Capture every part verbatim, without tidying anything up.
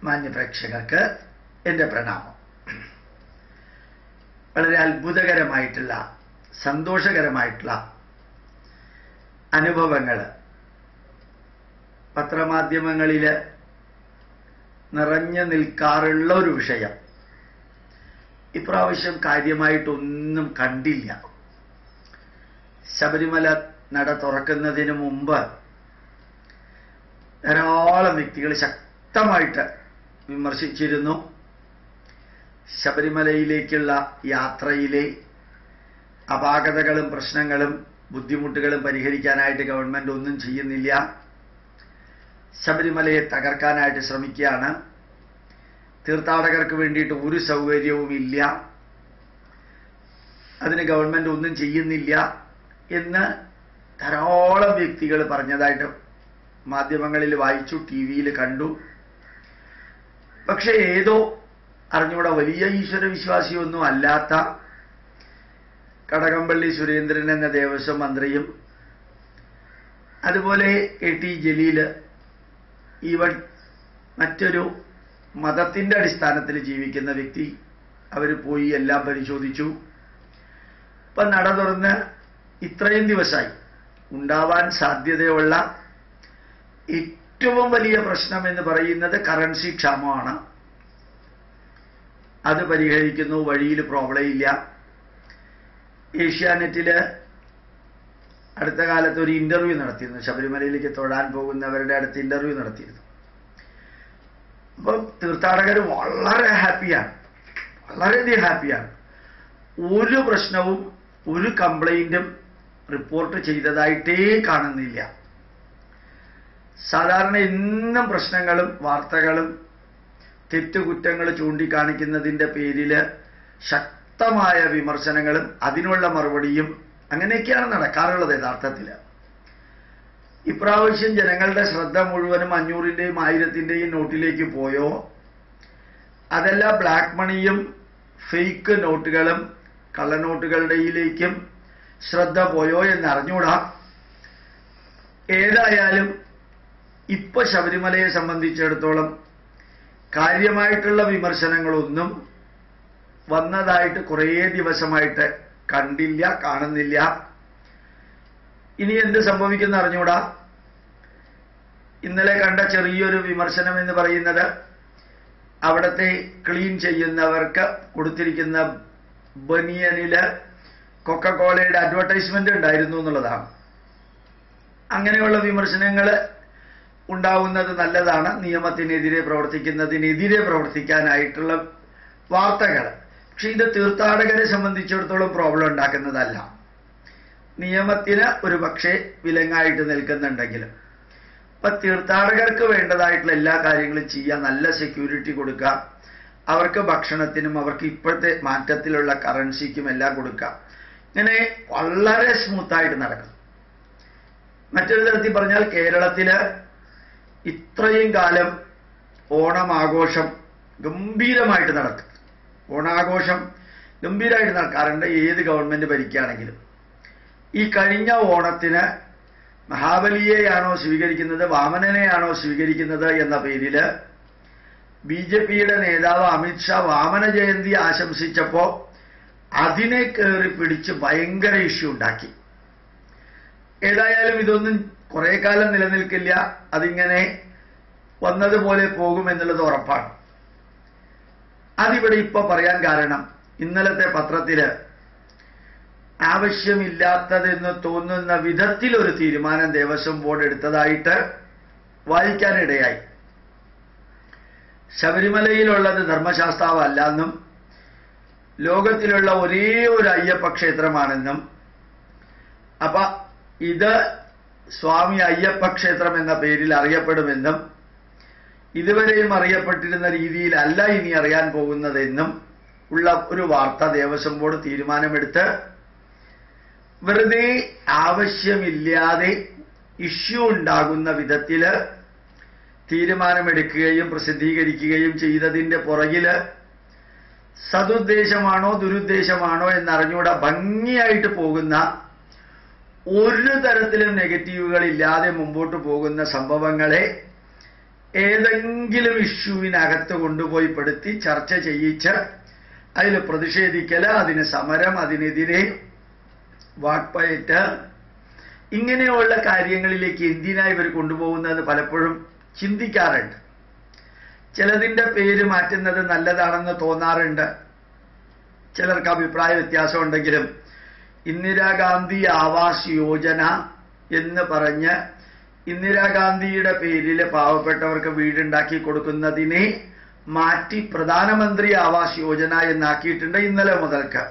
മാന്യപ്രേക്ഷകർക്ക് എൻ്റെ പ്രണാമം. വളരെ അത്ഭുതകരമായിട്ടുള്ള സന്തോഷകരമായിട്ടുള്ള അനുഭവങ്ങൾ പത്രമാധ്യമങ്ങളിൽ നിറഞ്ഞു നിൽക്കാറുള്ള ഒരു വിഷയം ഇപ്രാവശ്യം കാര്യമായിട്ടൊന്നും കണ്ടില്ല. ശബരിമല നട തുറക്കുന്നതിന് മുമ്പ് ധാരാളം വ്യക്തികൾ ശക്തമായിട്ട് വിമർശിച്ചിരുന്നു. ശബരിമലയിലേക്കുള്ള യാത്രയിലെ അപാകതകളും പ്രശ്നങ്ങളും ബുദ്ധിമുട്ടുകളും പരിഹരിക്കാനായിട്ട് ഗവൺമെന്റ് ഒന്നും ചെയ്യുന്നില്ല. ശബരിമലയെ തകർക്കാനായിട്ട് ശ്രമിക്കുകയാണ്. തീർത്ഥാടകർക്ക് വേണ്ടിയിട്ട് ഒരു സൗകര്യവും ഇല്ല, അതിന് ഗവൺമെന്റ് ഒന്നും ചെയ്യുന്നില്ല എന്ന് ധാരാളം വ്യക്തികൾ പറഞ്ഞതായിട്ട് മാധ്യമങ്ങളിൽ വായിച്ചു, ടി വിയിൽ കണ്ടു. പക്ഷെ ഏതോ അറിഞ്ഞൂടെ വലിയ ഈശ്വര വിശ്വാസിയൊന്നും അല്ലാത്ത കടകംപള്ളി സുരേന്ദ്രൻ എന്ന ദേവസ്വം മന്ത്രിയും അതുപോലെ കെ ടി ജലീല് ഈവൻ മറ്റൊരു മതത്തിന്റെ അടിസ്ഥാനത്തിൽ ജീവിക്കുന്ന വ്യക്തി അവർ പോയി എല്ലാം പരിശോധിച്ചു. ഇപ്പൊ നട തുറന്ന് ഇത്രയും ദിവസമായി ഉണ്ടാവാൻ സാധ്യതയുള്ള ഏറ്റവും വലിയ പ്രശ്നം എന്ന് പറയുന്നത് കറൻസി ക്ഷാമമാണ്. അത് പരിഹരിക്കുന്നു, വഴിയിൽ പ്രോബ്ലം ഇല്ല. ഏഷ്യാനെറ്റില് അടുത്ത കാലത്ത് ഒരു ഇന്റർവ്യൂ നടത്തിയിരുന്നു. ശബരിമലയിലേക്ക് തൊഴാൻ പോകുന്നവരുടെ അടുത്ത് ഇന്റർവ്യൂ നടത്തിയിരുന്നു. അപ്പം തീർത്ഥാടകർ വളരെ ഹാപ്പിയാണ്, വളരെയധികം ഹാപ്പിയാണ്. ഒരു പ്രശ്നവും ഒരു കംപ്ലൈന്റും റിപ്പോർട്ട് ചെയ്തതായിട്ടേ കാണുന്നില്ല. സാധാരണ എന്നും പ്രശ്നങ്ങളും വാർത്തകളും തെറ്റുകുറ്റങ്ങൾ ചൂണ്ടിക്കാണിക്കുന്നതിൻ്റെ പേരിൽ ശക്തമായ വിമർശനങ്ങളും അതിനുള്ള മറുപടിയും അങ്ങനെയൊക്കെയാണ് നടക്കാറുള്ളത്. യഥാർത്ഥത്തിൽ ഇപ്രാവശ്യം ജനങ്ങളുടെ ശ്രദ്ധ മുഴുവനും അഞ്ഞൂറിൻ്റെയും ആയിരത്തിൻ്റെയും നോട്ടിലേക്ക് പോയോ, അതല്ല ബ്ലാക്ക് മണിയും ഫേക്ക് നോട്ടുകളും കള്ളനോട്ടുകളുടെയിലേക്കും ശ്രദ്ധ പോയോ എന്നറിഞ്ഞൂടാ. ഏതായാലും ഇപ്പൊ ശബരിമലയെ സംബന്ധിച്ചിടത്തോളം കാര്യമായിട്ടുള്ള വിമർശനങ്ങളൊന്നും വന്നതായിട്ട് കുറേ ദിവസമായിട്ട് കണ്ടില്ല, കാണുന്നില്ല. ഇനി എന്ത് സംഭവിക്കുന്ന അറിഞ്ഞൂടാ. ഇന്നലെ കണ്ട ചെറിയൊരു വിമർശനം എന്ന് പറയുന്നത് അവിടത്തെ ക്ലീൻ ചെയ്യുന്നവർക്ക് കൊടുത്തിരിക്കുന്ന ബനിയനില് കൊക്കക്കോളയുടെ അഡ്വർടൈസ്മെന്റ് ഉണ്ടായിരുന്നു എന്നുള്ളതാണ്. അങ്ങനെയുള്ള വിമർശനങ്ങൾ ഉണ്ടാവുന്നത് നല്ലതാണ്. നിയമത്തിനെതിരെ പ്രവർത്തിക്കുന്നതിനെതിരെ പ്രവർത്തിക്കാനായിട്ടുള്ള വാർത്തകൾ. പക്ഷെ ഇത് തീർത്ഥാടകരെ സംബന്ധിച്ചിടത്തോളം പ്രോബ്ലം ഉണ്ടാക്കുന്നതല്ല. നിയമത്തിന് ഒരു പക്ഷേ വിലങ്ങായിട്ട് നിൽക്കുന്നുണ്ടെങ്കിലും ഇപ്പൊ തീർത്ഥാടകർക്ക് വേണ്ടതായിട്ടുള്ള എല്ലാ കാര്യങ്ങളും ചെയ്യാൻ, നല്ല സെക്യൂരിറ്റി കൊടുക്കാം, അവർക്ക് ഭക്ഷണത്തിനും അവർക്ക് ഇപ്പോഴത്തെ മാറ്റത്തിലുള്ള കറൻസിക്കും എല്ലാം കൊടുക്കാം. ഇങ്ങനെ വളരെ സ്മൂത്തായിട്ട് നടക്കും. മറ്റൊരു തരത്തിൽ പറഞ്ഞാൽ കേരളത്തില് ഇത്രയും കാലം ഓണം ആഘോഷം ഗംഭീരമായിട്ട് നടക്കും. ഓണാഘോഷം ഗംഭീരമായിട്ട് നടക്കാറുണ്ട് ഏത് ഗവൺമെന്റ് ഭരിക്കുകയാണെങ്കിലും. ഈ കഴിഞ്ഞ ഓണത്തിന് മഹാബലിയെയാണോ സ്വീകരിക്കുന്നത്, വാമനനെയാണോ സ്വീകരിക്കുന്നത് എന്ന പേരില് ബി ജെ പിയുടെ നേതാവ് അമിത്ഷാ വാമന ജയന്തി ആശംസിച്ചപ്പോ അതിനെ കയറി പിടിച്ച് ഭയങ്കര ഇഷ്യൂ ഉണ്ടാക്കി. ഏതായാലും ഇതൊന്നും കുറെ കാലം നിലനിൽക്കില്ല, അതിങ്ങനെ വന്നതുപോലെ പോകുമെന്നുള്ളത് ഉറപ്പാണ്. അതിവിടെ ഇപ്പൊ പറയാൻ കാരണം ഇന്നലത്തെ പത്രത്തില് ആവശ്യമില്ലാത്തതെന്ന് തോന്നുന്ന വിധത്തിൽ ഒരു തീരുമാനം ദേവസ്വം ബോർഡ് എടുത്തതായിട്ട് വായിക്കാനിടയായി. ശബരിമലയിലുള്ളത് ധർമ്മശാസ്താവല്ല എന്നും ലോകത്തിലുള്ള ഒരേ ഒരു അയ്യപ്പ ക്ഷേത്രമാണെന്നും അപ്പൊ ഇത് സ്വാമി അയ്യപ്പ ക്ഷേത്രം എന്ന പേരിൽ അറിയപ്പെടുമെന്നും ഇതുവരെയും അറിയപ്പെട്ടിരുന്ന രീതിയിലല്ല ഇനി അറിയാൻ പോകുന്നതെന്നും ഉള്ള ഒരു വാർത്ത ദേവസ്വം ബോർഡ് തീരുമാനമെടുത്ത് വെറുതെ ആവശ്യമില്ലാതെ ഇഷ്യൂ ഉണ്ടാകുന്ന വിധത്തില് തീരുമാനമെടുക്കുകയും പ്രസിദ്ധീകരിക്കുകയും ചെയ്തതിന്റെ പുറകില് സതുദ്ദേശമാണോ ദുരുദ്ദേശമാണോ എന്നറിഞ്ഞൂടെ ഭംഗിയായിട്ട് പോകുന്ന, ഒരു തരത്തിലും നെഗറ്റീവുകൾ ഇല്ലാതെ മുമ്പോട്ട് പോകുന്ന സംഭവങ്ങളെ ഏതെങ്കിലും ഇഷ്യൂവിനകത്ത് കൊണ്ടുപോയി പെടുത്തി ചർച്ച ചെയ്യിച്ച് അതിൽ പ്രതിഷേധിക്കല്, അതിന് സമരം, അതിനെതിരെ വാക്പയറ്റ്, ഇങ്ങനെയുള്ള കാര്യങ്ങളിലേക്ക് എന്തിനാ ഇവർ കൊണ്ടുപോകുന്നത് പലപ്പോഴും ചിന്തിക്കാറുണ്ട്. ചിലതിൻ്റെ പേര് മാറ്റുന്നത് നല്ലതാണെന്ന് തോന്നാറുണ്ട്. ചിലർക്ക് അഭിപ്രായ വ്യത്യാസം ഉണ്ടെങ്കിലും ഇന്ദിരാഗാന്ധി ആവാസ് യോജന എന്ന് പറഞ്ഞ് ഇന്ദിരാഗാന്ധിയുടെ പേരിൽ പാവപ്പെട്ടവർക്ക് വീടുണ്ടാക്കി കൊടുക്കുന്നതിനെ മാറ്റി പ്രധാനമന്ത്രി ആവാസ് യോജന എന്നാക്കിയിട്ടുണ്ട് ഇന്നലെ മുതൽക്ക്.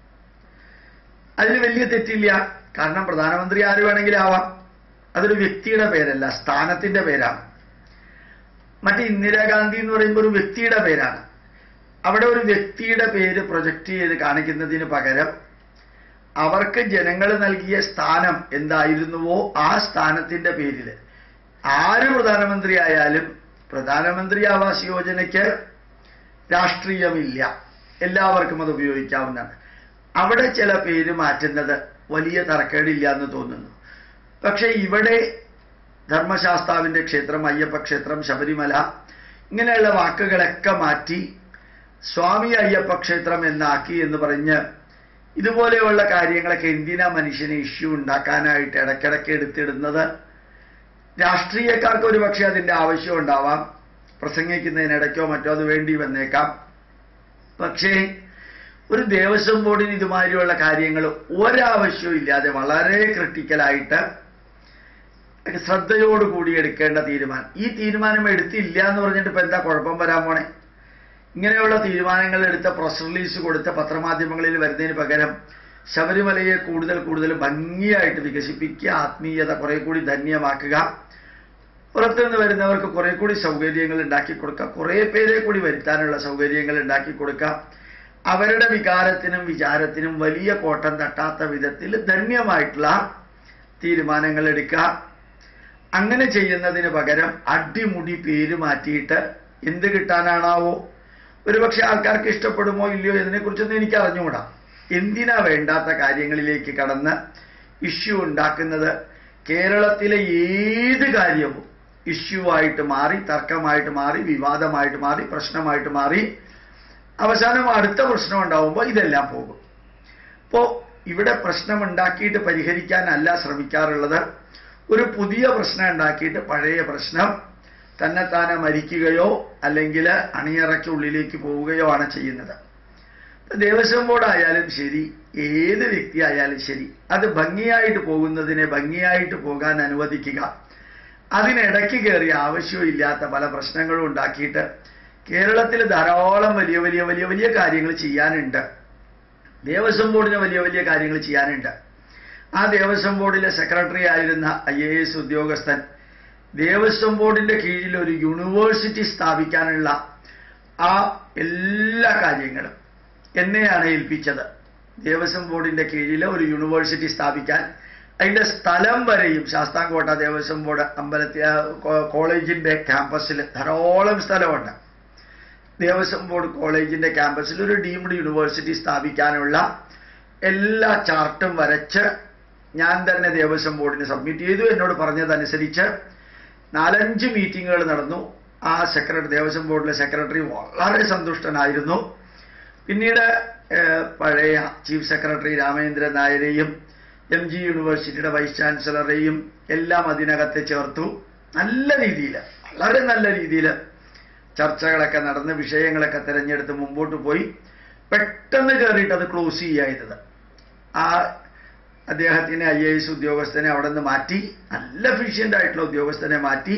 അതിൽ വലിയ തെറ്റില്ല. കാരണം പ്രധാനമന്ത്രി ആര് വേണമെങ്കിലും ആവാം. അതൊരു വ്യക്തിയുടെ പേരല്ല, സ്ഥാനത്തിന്റെ പേരാണ്. മറ്റേ ഇന്ദിരാഗാന്ധി എന്ന് പറയുമ്പോൾ ഒരു വ്യക്തിയുടെ പേരാണ്. അവിടെ ഒരു വ്യക്തിയുടെ പേര് പ്രൊജക്റ്റ് ചെയ്ത് കാണിക്കുന്നതിന് പകരം അവർക്ക് ജനങ്ങൾ നൽകിയ സ്ഥാനം എന്തായിരുന്നുവോ ആ സ്ഥാനത്തിന്റെ പേരിൽ ആര് പ്രധാനമന്ത്രി ആയാലും പ്രധാനമന്ത്രി ആവാസ് യോജനയ്ക്ക് രാഷ്ട്രീയമില്ല, എല്ലാവർക്കും അത് ഉപയോഗിക്കാവുന്നതാണ്. അവിടെ ചില പേര് മാറ്റുന്നത് വലിയ തരക്കേടില്ല എന്ന് തോന്നുന്നു. പക്ഷെ ഇവിടെ ധർമ്മശാസ്താവിന്റെ ക്ഷേത്രം, അയ്യപ്പ ക്ഷേത്രം, ശബരിമല ഇങ്ങനെയുള്ള വാക്കുകളൊക്കെ മാറ്റി സ്വാമി അയ്യപ്പ ക്ഷേത്രം എന്നാക്കി എന്ന് പറഞ്ഞ് ഇതുപോലെയുള്ള കാര്യങ്ങളൊക്കെ എന്തിനാ മനുഷ്യനെ ഇഷ്യൂ ഉണ്ടാക്കാനായിട്ട് ഇടയ്ക്കിടയ്ക്ക് എടുത്തിടുന്നത്? രാഷ്ട്രീയക്കാർക്ക് ഒരു പക്ഷേ അതിൻ്റെ ആവശ്യം ഉണ്ടാവാം, പ്രസംഗിക്കുന്നതിനിടയ്ക്കോ മറ്റോ അത് വേണ്ടി വന്നേക്കാം. പക്ഷേ ഒരു ദേവസ്വം ബോർഡിന് ഇതുമാതിരിയുള്ള കാര്യങ്ങൾ ഒരാവശ്യവും ഇല്ലാതെ വളരെ ക്രിട്ടിക്കലായിട്ട് ശ്രദ്ധയോടുകൂടി എടുക്കേണ്ട തീരുമാനം. ഈ തീരുമാനം എടുത്തില്ല എന്ന് പറഞ്ഞിട്ട് ഇപ്പം എന്താ കുഴപ്പം വരാൻ പോണേ? ഇങ്ങനെയുള്ള തീരുമാനങ്ങൾ എടുത്ത പ്രസ് റിലീസ് കൊടുത്ത പത്രമാധ്യമങ്ങളിൽ വരുന്നതിന് പകരം ശബരിമലയെ കൂടുതൽ കൂടുതൽ ഭംഗിയായിട്ട് വികസിപ്പിക്കുക, ആത്മീയത കുറെ കൂടി ധന്യമാക്കുക, പുറത്തുനിന്ന് വരുന്നവർക്ക് കുറെ കൂടി സൗകര്യങ്ങൾ ഉണ്ടാക്കി കൊടുക്കുക, കുറെ പേരെ കൂടി വരുത്താനുള്ള സൗകര്യങ്ങൾ ഉണ്ടാക്കി കൊടുക്കുക, അവരുടെ വികാരത്തിനും വിചാരത്തിനും വലിയ കോട്ടം തട്ടാത്ത വിധത്തിൽ ധന്യമായിട്ടുള്ള തീരുമാനങ്ങൾ എടുക്കുക. അങ്ങനെ ചെയ്യുന്നതിന് പകരം അടിമുടി പേര് മാറ്റിയിട്ട് എന്ത് കിട്ടാനാണാവോ? ഒരുപക്ഷെ ആൾക്കാർക്ക് ഇഷ്ടപ്പെടുമോ ഇല്ലയോ ഇതിനെക്കുറിച്ചൊന്നും എനിക്ക് അറിഞ്ഞുകൂടാ. എന്തിനാ വേണ്ടാത്ത കാര്യങ്ങളിലേക്ക് കടന്ന് ഇഷ്യൂ ഉണ്ടാക്കുന്നത്? കേരളത്തിലെ ഏത് കാര്യവും ഇഷ്യൂ ആയിട്ട് മാറി, തർക്കമായിട്ട് മാറി, വിവാദമായിട്ട് മാറി, പ്രശ്നമായിട്ട് മാറി, അവസാനം അടുത്ത പ്രശ്നം ഉണ്ടാവുമ്പോൾ ഇതെല്ലാം പോകും. അപ്പോൾ ഇവിടെ പ്രശ്നം ഉണ്ടാക്കിയിട്ട് പരിഹരിക്കാനല്ല ശ്രമിക്കാറുള്ളത്, ഒരു പുതിയ പ്രശ്നം ഉണ്ടാക്കിയിട്ട് പഴയ പ്രശ്നം തന്നെത്താനെ മരിക്കുകയോ അല്ലെങ്കിൽ അണിയറയ്ക്കുള്ളിലേക്ക് പോവുകയോ ആണ് ചെയ്യുന്നത്. ദേവസ്വം ബോർഡായാലും ശരി, ഏത് വ്യക്തി ആയാലും ശരി, അത് ഭംഗിയായിട്ട് പോകുന്നതിനെ ഭംഗിയായിട്ട് പോകാൻ അനുവദിക്കുക. അതിനിടയ്ക്ക് കയറി ആവശ്യമില്ലാത്ത പല പ്രശ്നങ്ങളും ഉണ്ടാക്കിയിട്ട് കേരളത്തിൽ ധാരാളം വലിയ വലിയ വലിയ വലിയ കാര്യങ്ങൾ ചെയ്യാനുണ്ട്. ദേവസ്വം ബോർഡിന് വലിയ വലിയ കാര്യങ്ങൾ ചെയ്യാനുണ്ട്. ആ ദേവസ്വം ബോർഡിലെ സെക്രട്ടറി ആയിരുന്ന ഐ എ എസ് ഉദ്യോഗസ്ഥൻ ദേവസ്വം ബോർഡിന്റെ കീഴിൽ ഒരു യൂണിവേഴ്സിറ്റി സ്ഥാപിക്കാനുള്ള ആ എല്ലാ കാര്യങ്ങളും എന്നെയാണ് ഏൽപ്പിച്ചത്. ദേവസ്വം ബോർഡിന്റെ കീഴിൽ ഒരു യൂണിവേഴ്സിറ്റി സ്ഥാപിക്കാൻ അതിന്റെ സ്ഥലം വരെയും ശാസ്താംകോട്ട ദേവസ്വം ബോർഡ് അമ്പലത്തി കോളേജിന്റെ ക്യാമ്പസിൽ ധാരാളം സ്ഥലമുണ്ട്. ദേവസ്വം ബോർഡ് കോളേജിന്റെ ക്യാമ്പസിൽ ഒരു ഡീംഡ് യൂണിവേഴ്സിറ്റി സ്ഥാപിക്കാനുള്ള എല്ലാ ചാർട്ടും വരച്ച് ഞാൻ തന്നെ ദേവസ്വം ബോർഡിന് സബ്മിറ്റ് ചെയ്തു. എന്നോട് പറഞ്ഞതനുസരിച്ച് നാലഞ്ച് മീറ്റിങ്ങുകൾ നടന്നു. ആ സെക്രട്ടറി, ദേവസ്വം ബോർഡിലെ സെക്രട്ടറി വളരെ സന്തുഷ്ടനായിരുന്നു. പിന്നീട് പഴയ ചീഫ് സെക്രട്ടറി രാമേന്ദ്രൻ നായരെയും എം ജി യൂണിവേഴ്സിറ്റിയുടെ വൈസ് ചാൻസലറെയും എല്ലാം അതിനകത്ത് ചേർത്തു. നല്ല രീതിയിൽ, വളരെ നല്ല രീതിയിൽ ചർച്ചകളൊക്കെ നടന്ന് വിഷയങ്ങളൊക്കെ തിരഞ്ഞെടുത്ത് മുമ്പോട്ട് പോയി. പെട്ടെന്ന് കയറിയിട്ട് അത് ക്ലോസ് ചെയ്യായിരുന്നത്. ആ അദ്ദേഹത്തിനെ ഐ എ എസ് ഉദ്യോഗസ്ഥനെ അവിടെ നിന്ന് മാറ്റി, നല്ല എഫിഷ്യൻ്റ് ആയിട്ടുള്ള ഉദ്യോഗസ്ഥനെ മാറ്റി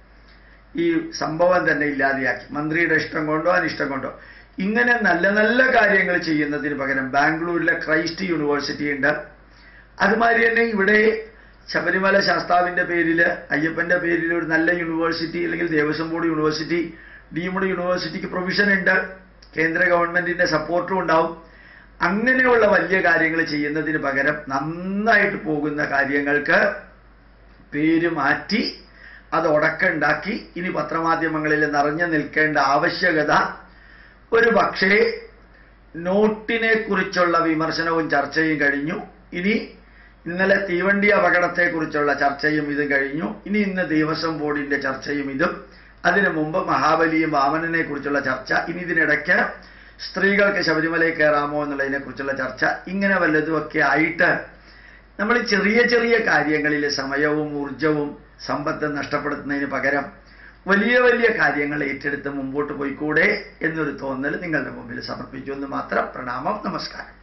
ഈ സംഭവം തന്നെ ഇല്ലാതെയാക്കി. മന്ത്രിയുടെ ഇഷ്ടം കൊണ്ടോ അനിഷ്ടം കൊണ്ടോ ഇങ്ങനെ നല്ല നല്ല കാര്യങ്ങൾ ചെയ്യുന്നതിന് പകരം ബാംഗ്ലൂരിലെ ക്രൈസ്റ്റ് യൂണിവേഴ്സിറ്റി ഉണ്ട്. അതുമാതിരി തന്നെ ഇവിടെ ശബരിമല ശാസ്താവിന്റെ പേരിൽ, അയ്യപ്പന്റെ പേരിൽ ഒരു നല്ല യൂണിവേഴ്സിറ്റി അല്ലെങ്കിൽ ദേവസ്വം ബോർഡ് യൂണിവേഴ്സിറ്റി, ഡീംഡ് യൂണിവേഴ്സിറ്റിക്ക് പ്രൊവിഷൻ ഉണ്ട്, കേന്ദ്ര ഗവൺമെന്റിന്റെ സപ്പോർട്ടും ഉണ്ടാവും. അങ്ങനെയുള്ള വലിയ കാര്യങ്ങൾ ചെയ്യുന്നതിന് പകരം നന്നായിട്ട് പോകുന്ന കാര്യങ്ങൾക്ക് പേര് മാറ്റി അത് ഉടക്കുണ്ടാക്കി ഇനി പത്രമാധ്യമങ്ങളിൽ നിറഞ്ഞു നിൽക്കേണ്ട ആവശ്യകത ഒരു പക്ഷേ നോട്ടിനെ കുറിച്ചുള്ള വിമർശനവും ചർച്ചയും കഴിഞ്ഞു. ഇനി ഇന്നലെ തീവണ്ടി അപകടത്തെക്കുറിച്ചുള്ള ചർച്ചയും ഇതും കഴിഞ്ഞു. ഇനി ഇന്ന് ദേവസ്വം ബോർഡിന്റെ ചർച്ചയും ഇതും. അതിനു മുമ്പ് മഹാബലിയും വാമനനെ കുറിച്ചുള്ള ചർച്ച, ഇനി ഇതിനിടയ്ക്ക് സ്ത്രീകൾക്ക് ശബരിമലയിൽ കയറാമോ എന്നുള്ളതിനെ കുറിച്ചുള്ള ചർച്ച, ഇങ്ങനെ വല്ലതുമൊക്കെ ആയിട്ട് നമ്മൾ ചെറിയ ചെറിയ കാര്യങ്ങളിൽ സമയവും ഊർജവും സമ്പത്തും നഷ്ടപ്പെടുത്തുന്നതിന് പകരം വലിയ വലിയ കാര്യങ്ങൾ ഏറ്റെടുത്ത് മുമ്പോട്ട് പോയിക്കൂടെ എന്നൊരു തോന്നൽ നിങ്ങളുടെ മുമ്പിൽ സമർപ്പിച്ചു എന്ന് മാത്രം. പ്രണാമം, നമസ്കാരം.